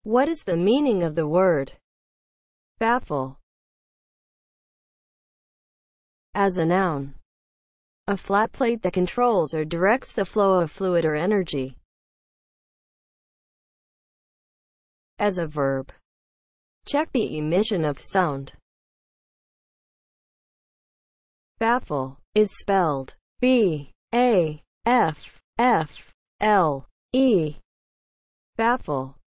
What is the meaning of the word baffle? As a noun, a flat plate that controls or directs the flow of fluid or energy. As a verb, check the emission of sound. Baffle is spelled B-A-F-F-L-E. Baffle.